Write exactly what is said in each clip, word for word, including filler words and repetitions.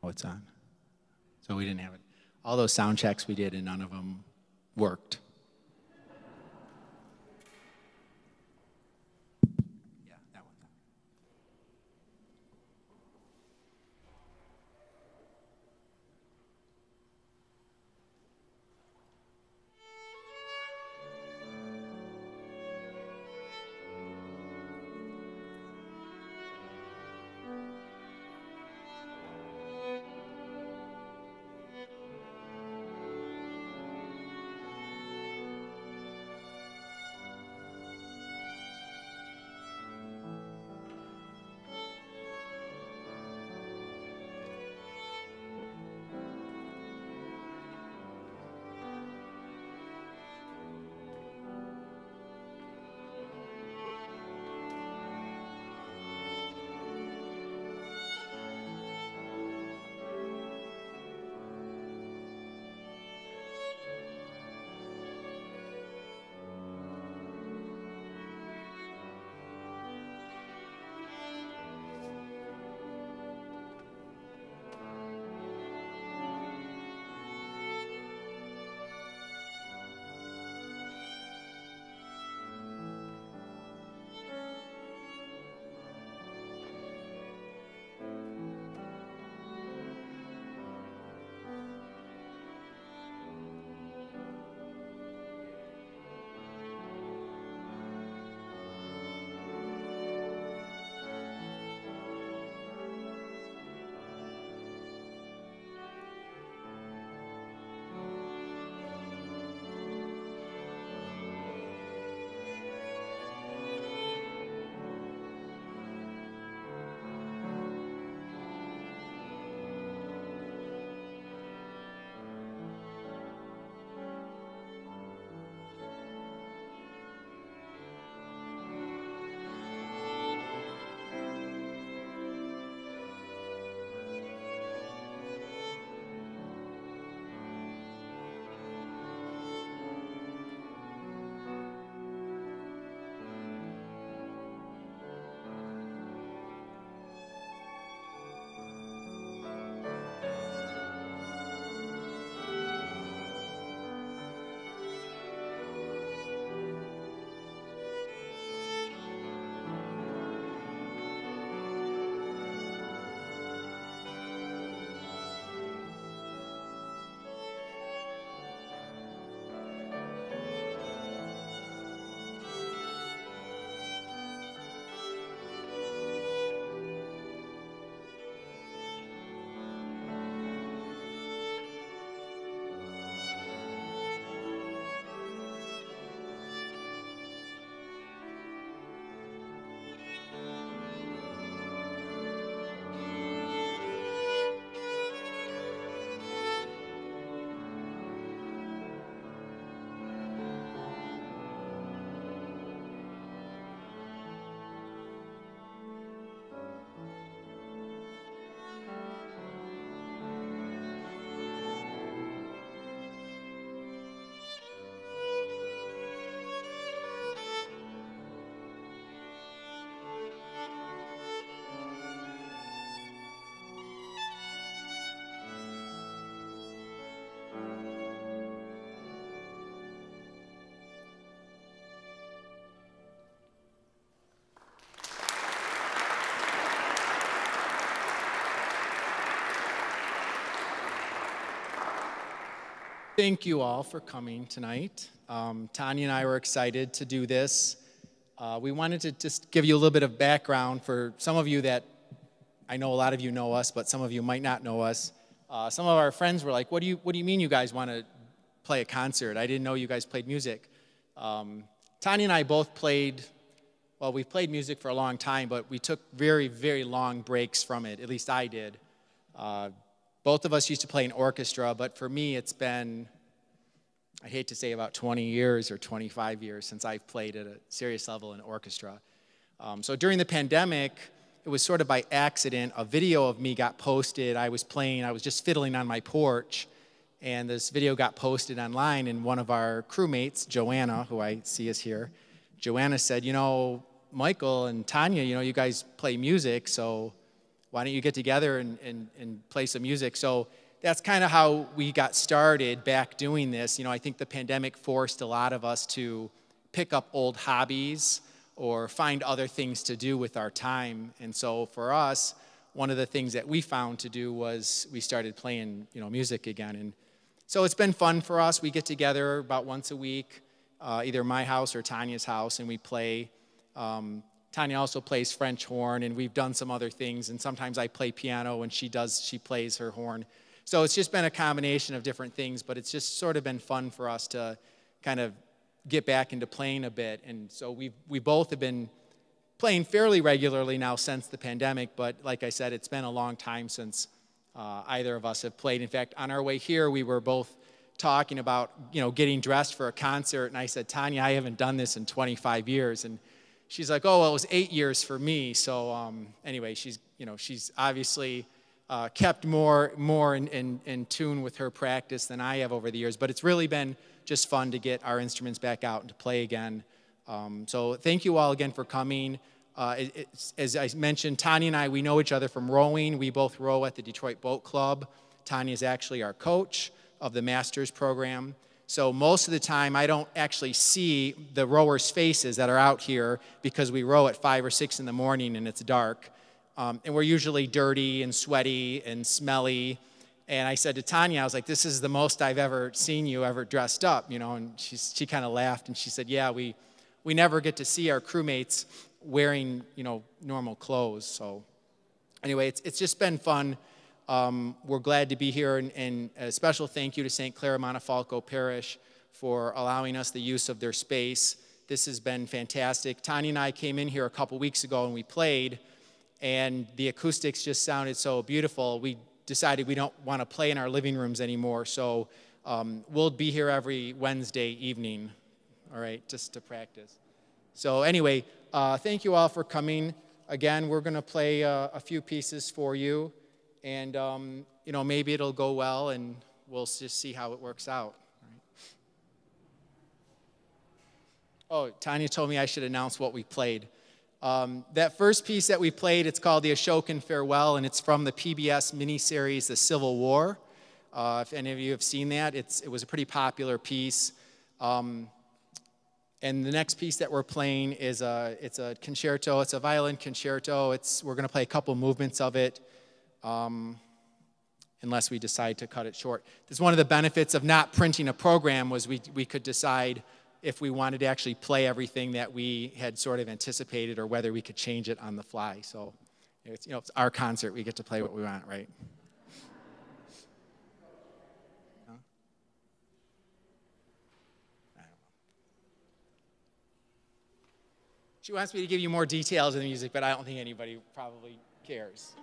Oh, it's on. So we didn't have it. All those sound checks we did and none of them worked. Yeah, that one's on. Thank you all for coming tonight. Um, Tanya and I were excited to do this. Uh, we wanted to just give you a little bit of background for some of you that, I know a lot of you know us, but some of you might not know us. Uh, some of our friends were like, what do you, what do you mean you guys want to play a concert? I didn't know you guys played music. Um, Tanya and I both played, well, we've played music for a long time, but we took very, very long breaks from it. At least I did. Uh, both of us used to play in orchestra, but for me it's been, I hate to say about twenty years or twenty-five years since I've played at a serious level in orchestra. Um, so during the pandemic, it was sort of by accident, a video of me got posted. I was playing, I was just fiddling on my porch, and this video got posted online, and one of our crewmates, Joanna, who I see is here, Joanna said, you know, Michael and Tanya, you know, you guys play music, so why don't you get together and, and, and play some music? So that's kind of how we got started back doing this. You know, I think the pandemic forced a lot of us to pick up old hobbies or find other things to do with our time. And so for us, one of the things that we found to do was we started playing, you know, music again. And so it's been fun for us. We get together about once a week, uh, either my house or Tanya's house, and we play. Um, Tanya also plays French horn, and we've done some other things. And sometimes I play piano, and she does. She plays her horn. So it's just been a combination of different things, but it's just sort of been fun for us to kind of get back into playing a bit. And so we we both have been playing fairly regularly now since the pandemic, but like I said, it's been a long time since uh, either of us have played. In fact, on our way here, we were both talking about, you know, getting dressed for a concert, and I said, Tanya, I haven't done this in twenty-five years, and she's like, oh, well, it was eight years for me. So um, anyway, she's, you know, she's obviously uh, kept more more in, in, in tune with her practice than I have over the years, but it's really been just fun to get our instruments back out and to play again. Um, so thank you all again for coming. Uh, it, it's, as I mentioned, Tanya and I, we know each other from rowing. We both row at the Detroit Boat Club. Tanya is actually our coach of the Masters program. So most of the time, I don't actually see the rowers' faces that are out here because we row at five or six in the morning and it's dark. Um, and we're usually dirty and sweaty and smelly. And I said to Tanya, I was like, this is the most I've ever seen you ever dressed up, you know, and she's, she kind of laughed and she said, yeah, we, we never get to see our crewmates wearing, you know, normal clothes. So anyway, it's, it's just been fun. Um, we're glad to be here, and, and a special thank you to Saint Clair Montefalco Parish for allowing us the use of their space. This has been fantastic. Tanya and I came in here a couple weeks ago and we played, and the acoustics just sounded so beautiful. We decided we don't want to play in our living rooms anymore, so um, we'll be here every Wednesday evening, all right, just to practice. So anyway, uh, thank you all for coming. Again, we're going to play uh, a few pieces for you, and um, you know, maybe it'll go well, and we'll just see how it works out. Oh, Tanya told me I should announce what we played. Um, that first piece that we played, it's called The Ashokan Farewell, and it's from the P B S miniseries, The Civil War. Uh, if any of you have seen that, it's, it was a pretty popular piece. Um, and the next piece that we're playing is a, it's a concerto. It's a violin concerto. It's, we're going to play a couple movements of it, um, unless we decide to cut it short. This is one of the benefits of not printing a program, was we, we could decide if we wanted to actually play everything that we had sort of anticipated, or whether we could change it on the fly. So it's, you know, it's our concert. We get to play what we want, right? Huh? I don't know. She wants me to give you more details of the music, but I don't think anybody probably cares.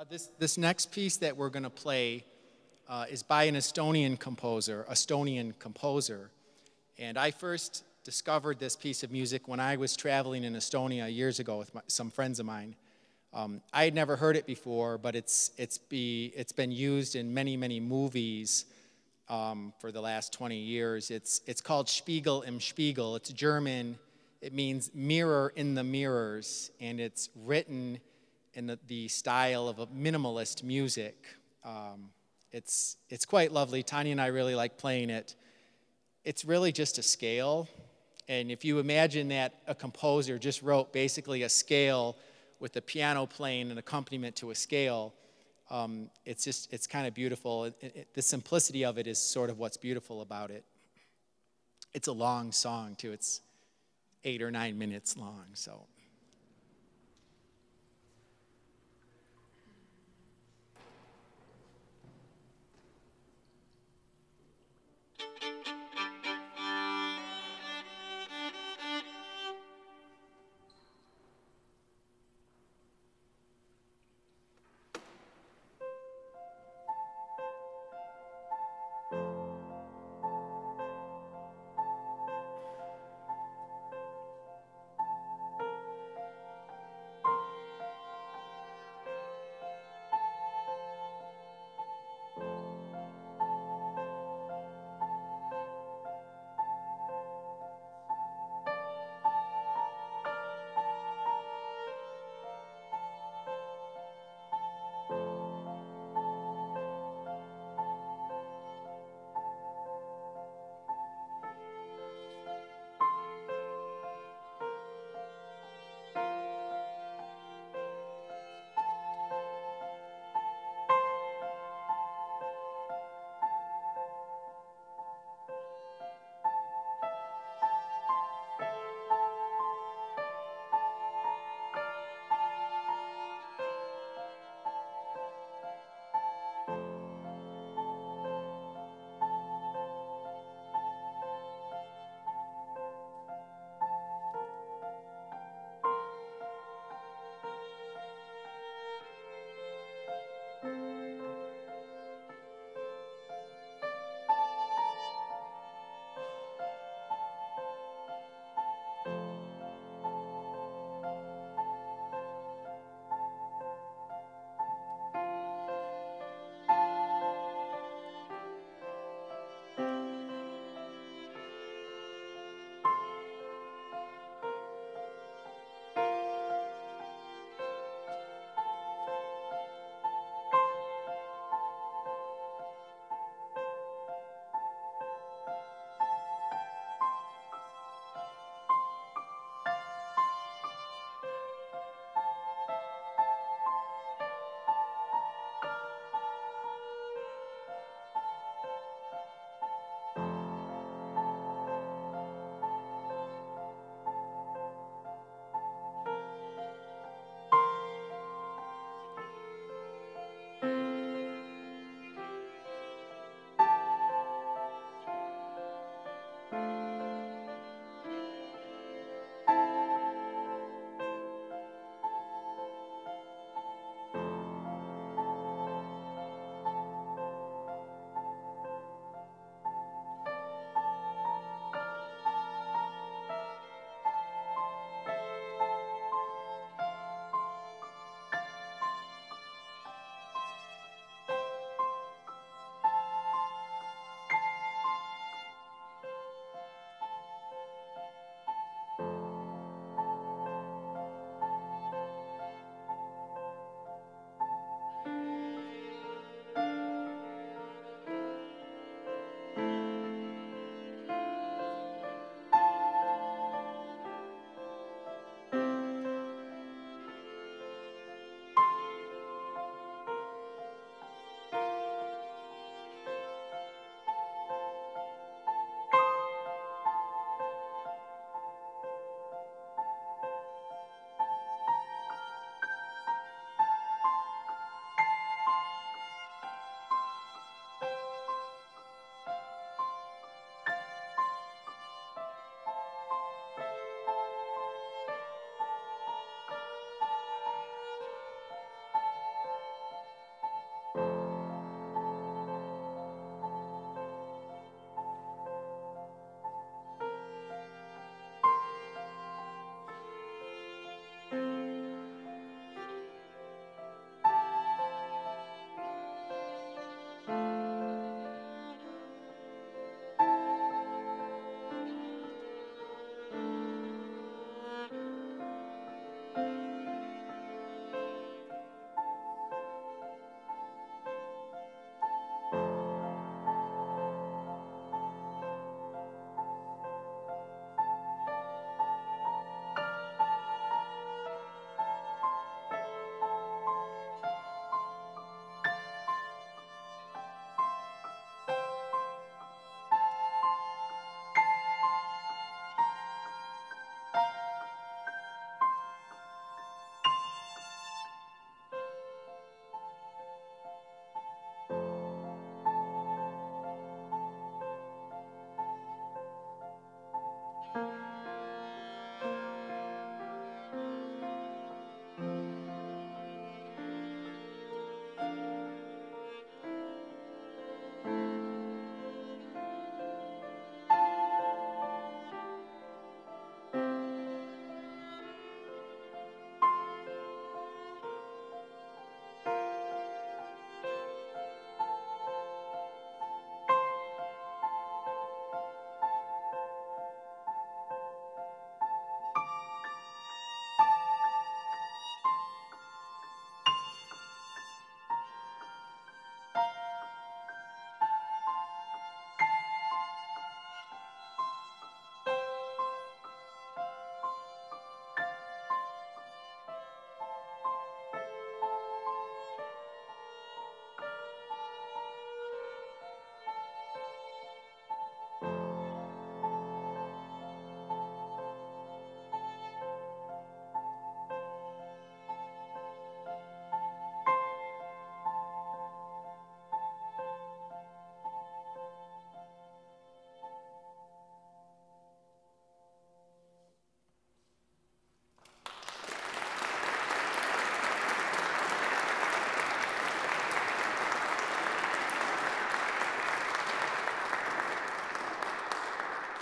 Uh, this, this next piece that we're going to play uh, is by an Estonian composer, Estonian composer. And I first discovered this piece of music when I was traveling in Estonia years ago with my, some friends of mine. Um, I had never heard it before, but it's, it's, be, it's been used in many, many movies um, for the last twenty years. It's, it's called Spiegel im Spiegel. It's German. It means mirror in the mirrors, and it's written in the, the style of a minimalist music. Um, it's, it's quite lovely. Tanya and I really like playing it. It's really just a scale, and if you imagine that a composer just wrote basically a scale with the piano playing an accompaniment to a scale, um, it's just, it's kind of beautiful. It, it, the simplicity of it is sort of what's beautiful about it. It's a long song, too. It's eight or nine minutes long, so.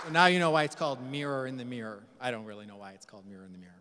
now you know why it's called Mirror in the Mirror. I don't really know why it's called Mirror in the Mirror.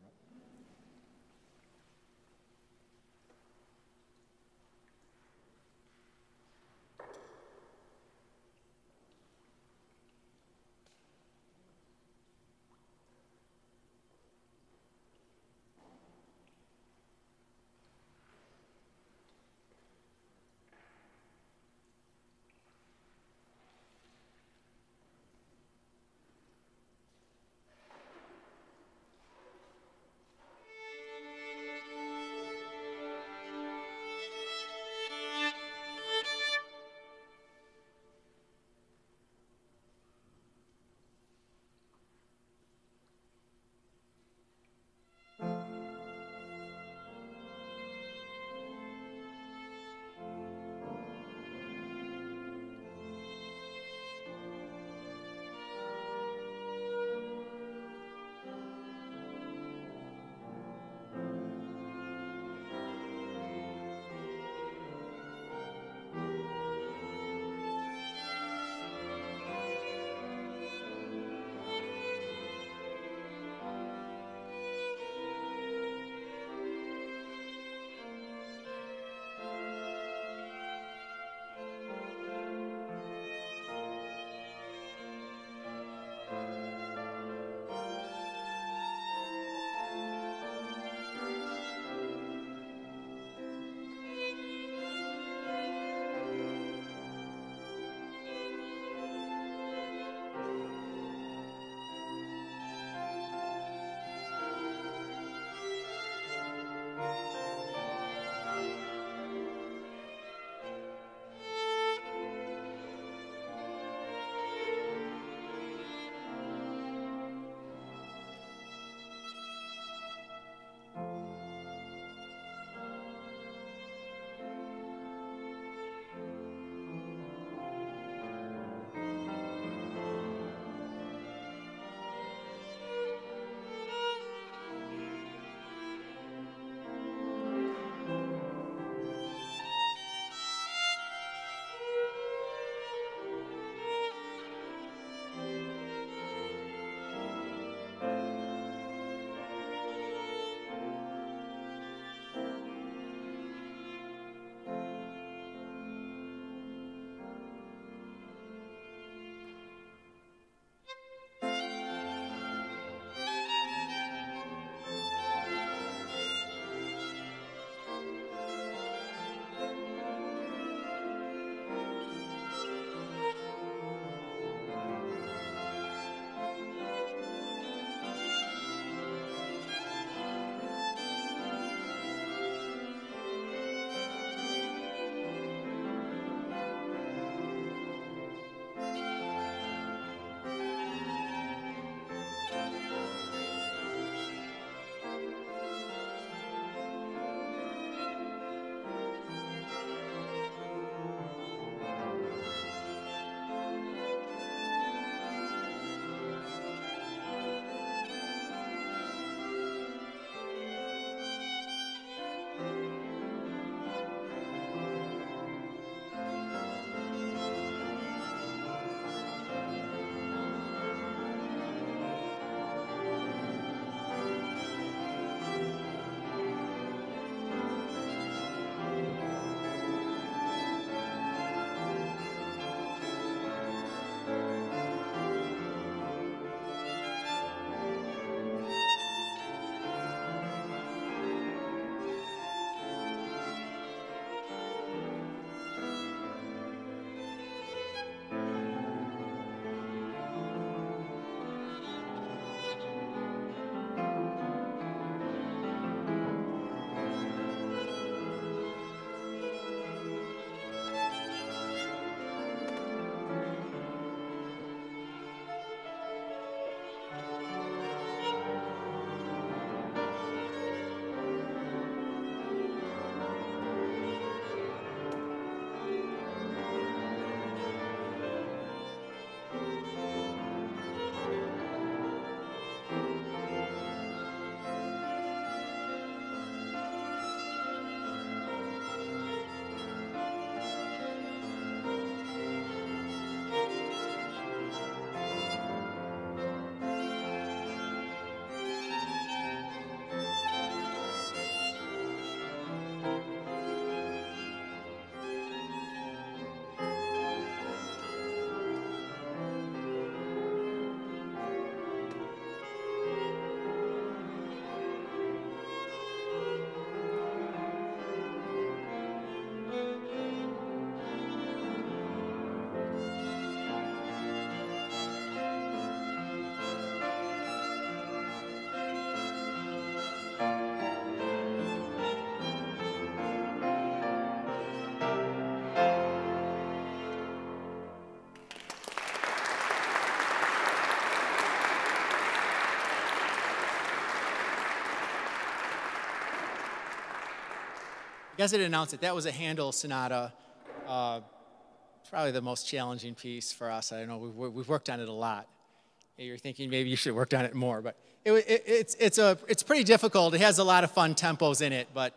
guess I didn't announce it. That was a Handel sonata. Uh, probably the most challenging piece for us. I don't know, we've, we've worked on it a lot. You're thinking maybe you should have worked on it more, but it, it, it's, it's, a, it's pretty difficult. It has a lot of fun tempos in it, but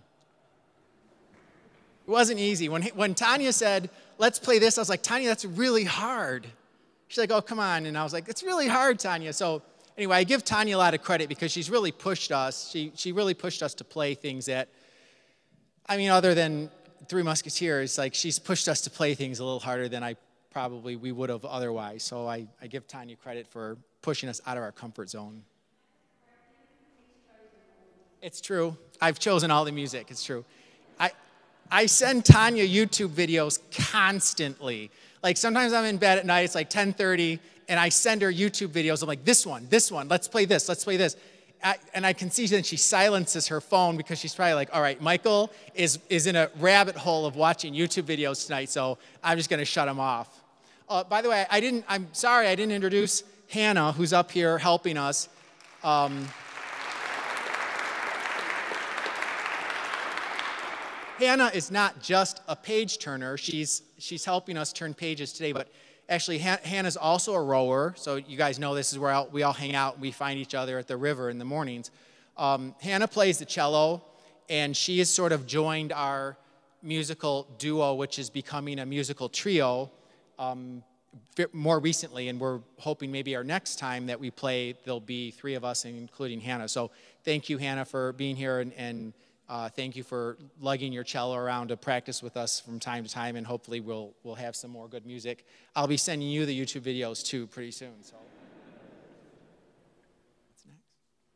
it wasn't easy. When, when Tanya said, let's play this, I was like, Tanya, that's really hard. She's like, oh, come on. And I was like, it's really hard, Tanya. So anyway, I give Tanya a lot of credit because she's really pushed us. She, she really pushed us to play things that, I mean, other than Three Musketeers, like she's pushed us to play things a little harder than I probably we would have otherwise. So I, I give Tanya credit for pushing us out of our comfort zone. It's true. I've chosen all the music. It's true. I, I send Tanya YouTube videos constantly. Like sometimes I'm in bed at night, it's like ten thirty, and I send her YouTube videos. I'm like, this one, this one, let's play this, let's play this. I, and I can see that she silences her phone because she's probably like, all right, Michael is, is in a rabbit hole of watching YouTube videos tonight, so I'm just going to shut him off. Uh, by the way, I didn't, I'm sorry I didn't introduce Hannah, who's up here helping us. Um, Hannah is not just a page turner. She's, she's helping us turn pages today, but actually Han Hannah's also a rower. So you guys know this is where we all hang out and we find each other at the river in the mornings. Um, Hannah plays the cello, and she has sort of joined our musical duo, which is becoming a musical trio um, more recently, and we're hoping maybe our next time that we play, there'll be three of us, including Hannah. So thank you, Hannah, for being here, and, and Uh, thank you for lugging your cello around to practice with us from time to time, and hopefully we'll, we'll have some more good music. I'll be sending you the YouTube videos, too, pretty soon. So. What's next?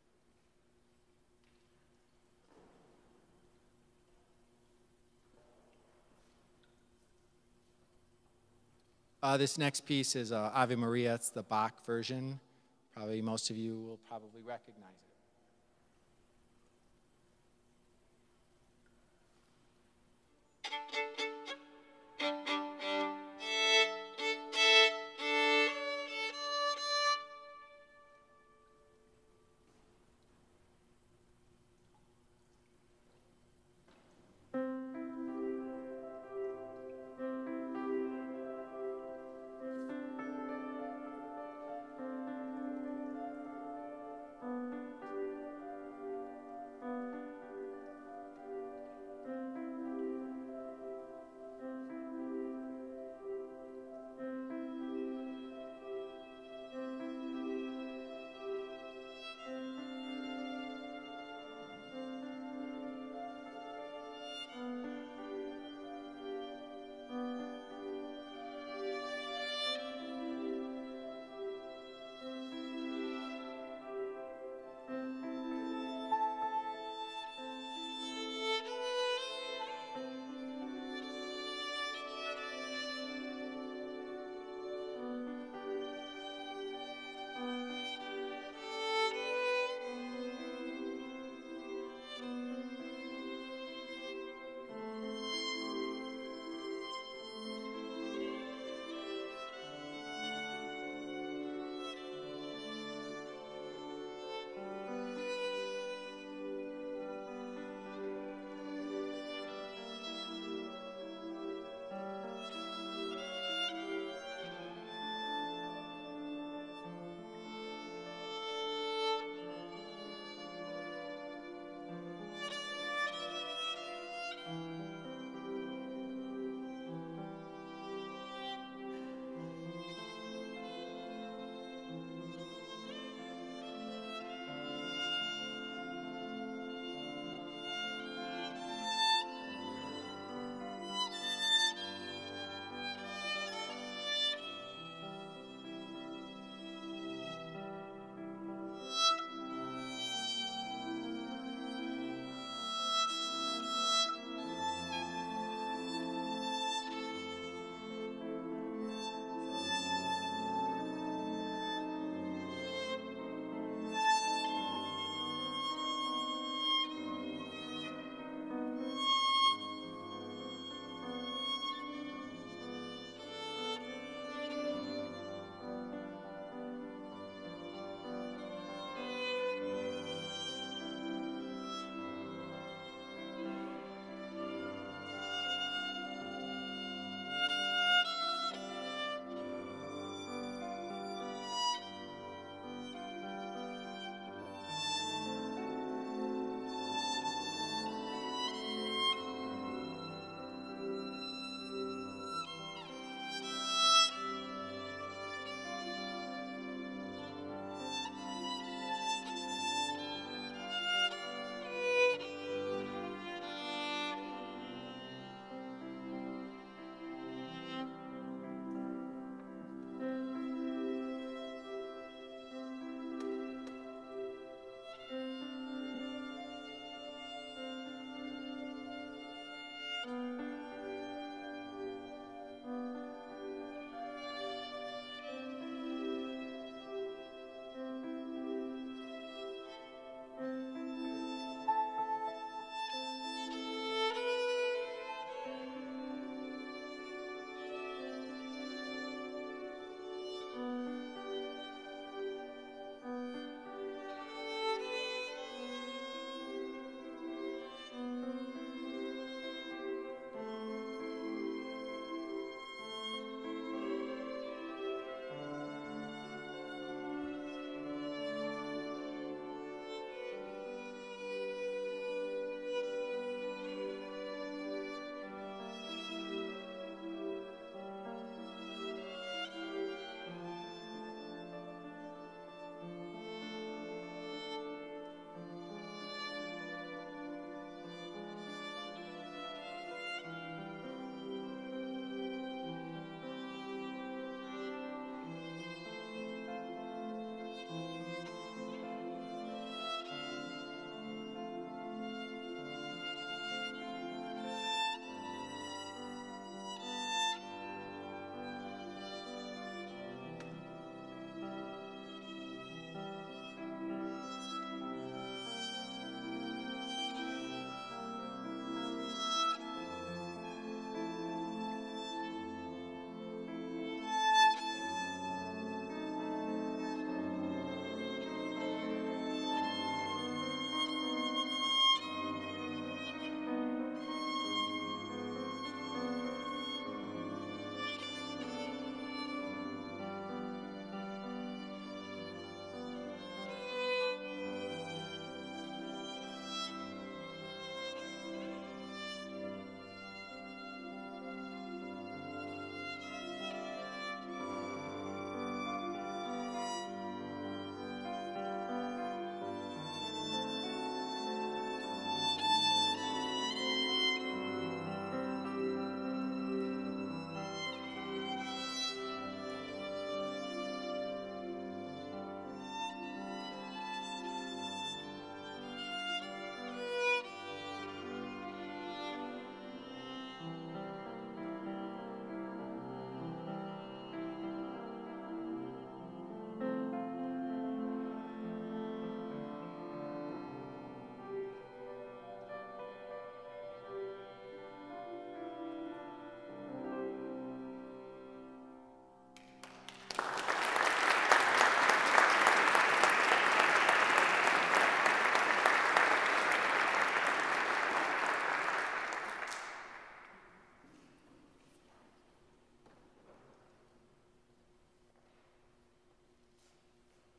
Uh, this next piece is uh, Ave Maria. It's the Bach version. Probably most of you will probably recognize it.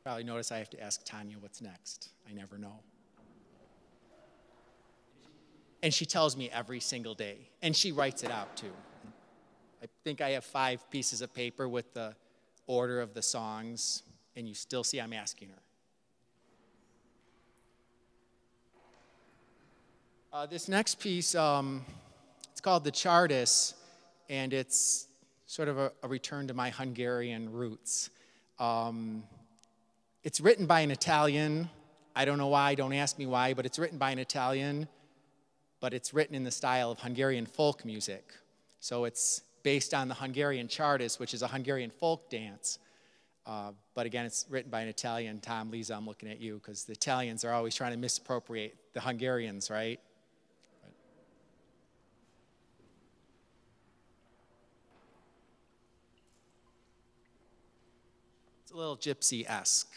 Probably notice I have to ask Tanya what's next. I never know. And she tells me every single day, and she writes it out too. I think I have five pieces of paper with the order of the songs, and you still see I'm asking her. Uh, this next piece, um, it's called the Csardas, and it's sort of a, a return to my Hungarian roots. Um, it's written by an Italian. I don't know why, don't ask me why, but it's written by an Italian, but it's written in the style of Hungarian folk music. So it's based on the Hungarian Csardas, which is a Hungarian folk dance. Uh, but again, it's written by an Italian. Tom, Lisa, I'm looking at you, because the Italians are always trying to misappropriate the Hungarians, right? It's a little gypsy-esque.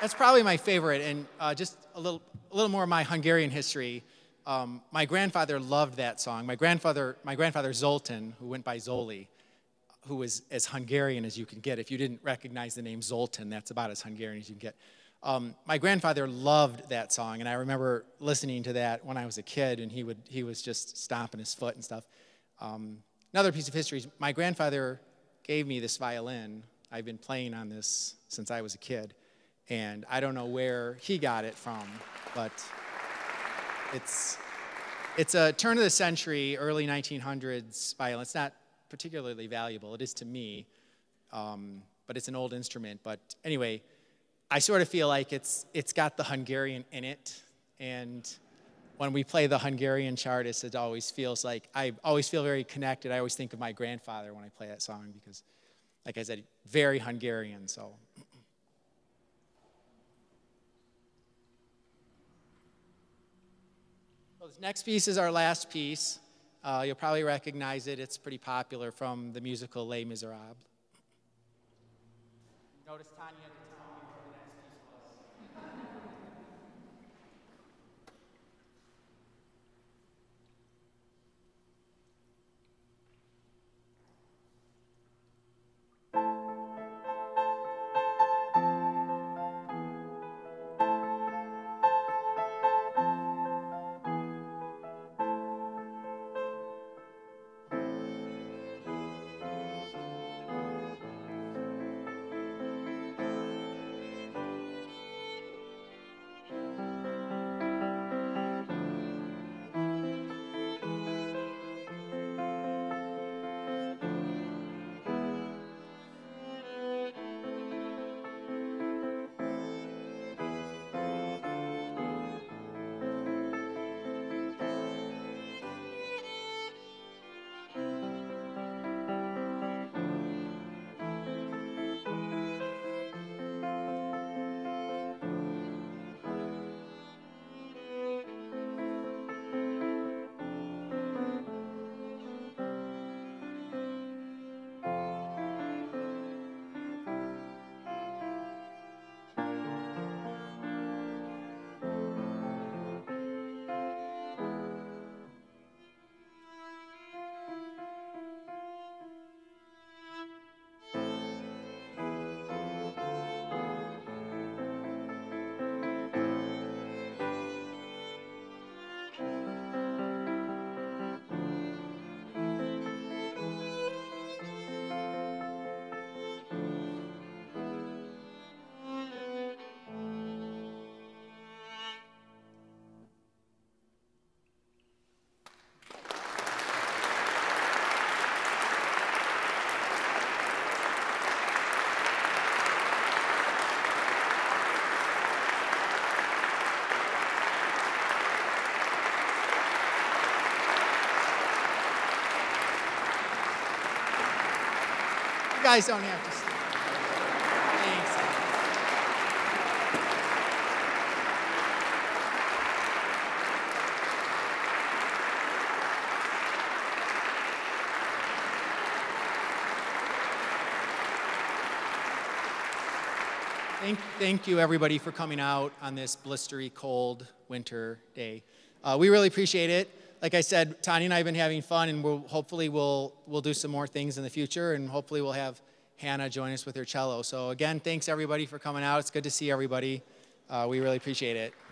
that's probably my favorite. And uh, just a little, a little more of my Hungarian history. Um, my grandfather loved that song. My grandfather, my grandfather Zoltan, who went by Zoli, who was as Hungarian as you can get. If you didn't recognize the name Zoltan, that's about as Hungarian as you can get. Um, my grandfather loved that song, and I remember listening to that when I was a kid, and he would he was just stomping his foot and stuff. Um, another piece of history is my grandfather gave me this violin. I've been playing on this since I was a kid, and I don't know where he got it from, but it's it's a turn of the century, early nineteen hundreds violin. It's not particularly valuable. It is to me, um, but it's an old instrument. But anyway, I sort of feel like it's it's got the Hungarian in it, and when we play the Hungarian Chartist, it always feels like, I always feel very connected. I always think of my grandfather when I play that song because, like I said, very Hungarian, so. So this next piece is our last piece. Uh, you'll probably recognize it. It's pretty popular from the musical Les Miserables. Notice Tanya. You guys don't have to stay. Thanks. Thank, thank you, everybody, for coming out on this blistery, cold winter day. Uh, we really appreciate it. Like I said, Tanya and I have been having fun, and we'll, hopefully we'll, we'll do some more things in the future, and hopefully we'll have Hannah join us with her cello. So again, thanks everybody for coming out. It's good to see everybody. Uh, we really appreciate it.